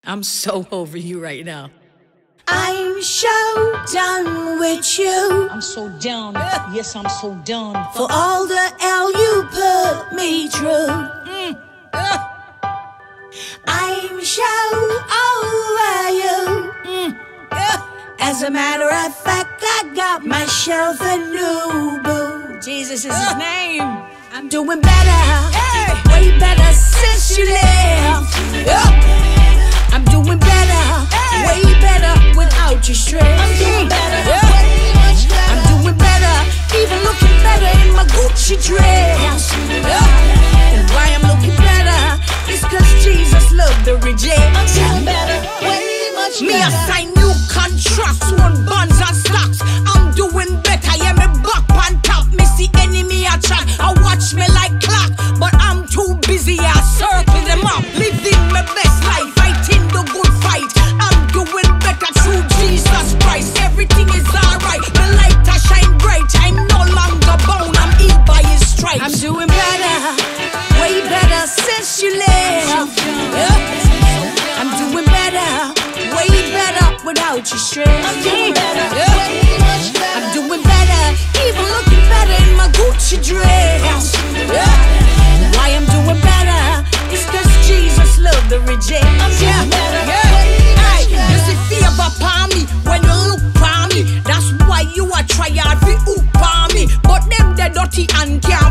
I'm so over you right now. I'm so done with you. I'm so done. Yes, I'm so done. For all the hell you put me through. I'm so over you. As a matter of fact, I got myself a new boo. Jesus is his name. I'm doing better, way better since you left. I'm doing better, way better without your stress. I'm doing better, I'm doing better, even looking better in my Gucci dress. And why I'm looking better is cause Jesus loved the reject. I'm doing better, way much better. Me I sign new contracts, one bonds and stocks. I'm doing better, yeah, me back on top. Me see enemy I chat, I watch me like clock. But I'm too busy, I circle them up. Living my best life, fighting the good fight. I'm doing better through Jesus Christ. Everything is alright, the light I shine bright. I'm no longer bound, I'm healed by his stripes. I'm doing better, way better since you left. I'm doing better, way better without your stress. I'm doing better, way much better. I'm doing better, even looking better in my Gucci dress. Why I'm doing better is cause Jesus loved the reject. I'm doing better, Hey, you see favor upon me when you look upon me. That's why you are try hard to hoop on me. But them they dirty and can't